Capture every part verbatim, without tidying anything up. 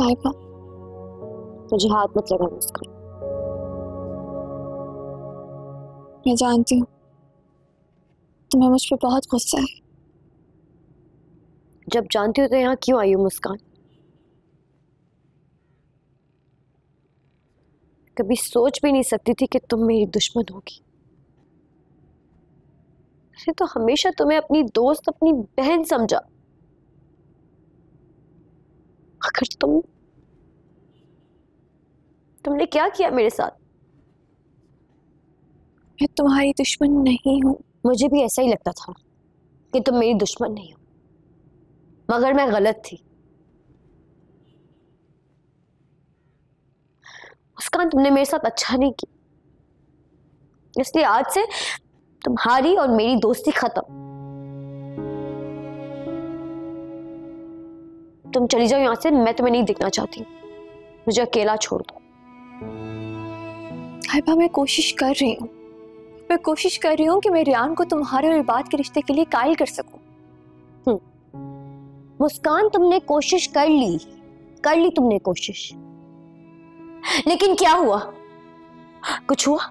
लाइबा, मुझे हाथ मत लगा मुस्कान। मैं जानती हूँ तुम्हें मुझ पे बहुत गुस्सा है। जब जानती हो तो यहाँ क्यों आई हो मुस्कान? कभी सोच भी नहीं सकती थी कि तुम मेरी दुश्मन होगी। मैंने तो हमेशा तुम्हें अपनी दोस्त, अपनी बहन समझा। आखिर तुम तुमने क्या किया मेरे साथ? मैं तुम्हारी दुश्मन नहीं हूँ। मुझे भी ऐसा ही लगता था कि तुम मेरी दुश्मन नहीं हो, मगर मैं गलत थी। मुस्कान, तुमने मेरे साथ अच्छा नहीं किया, इसलिए आज से तुम्हारी और मेरी दोस्ती खत्म। तुम चली जाओ यहां से, मैं तुम्हें नहीं दिखना चाहती। मुझे अकेला छोड़ दो। लाइबा, मैं कोशिश कर रही हूँ मैं कोशिश कर रही हूँ कि मैं रियान को तुम्हारे और बात के रिश्ते के लिए कायल कर सकूं। मुस्कान, तुमने कोशिश कर ली कर ली तुमने कोशिश, लेकिन क्या हुआ? कुछ हुआ?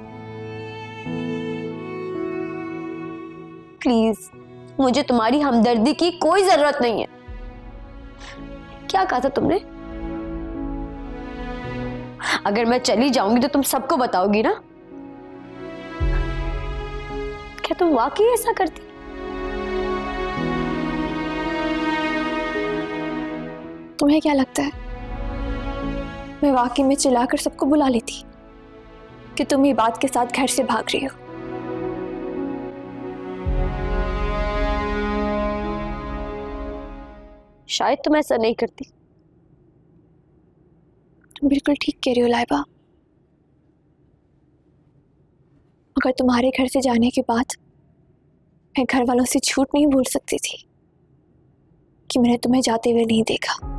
प्लीज, मुझे तुम्हारी हमदर्दी की कोई जरूरत नहीं है। क्या कहा था तुमने? अगर मैं चली जाऊंगी तो तुम सबको बताओगी ना? क्या तुम वाकई ऐसा करती? तुम्हें क्या लगता है मैं वाकई में चिल्लाकर सबको बुला लेती कि तुम ये बात के साथ घर से भाग रही हो? शायद तुम ऐसा नहीं करती। तुम बिल्कुल ठीक कह रही हो लाइबा, मगर तुम्हारे घर से जाने के बाद मैं घर वालों से झूठ नहीं बोल सकती थी कि मैंने तुम्हें जाते हुए नहीं देखा।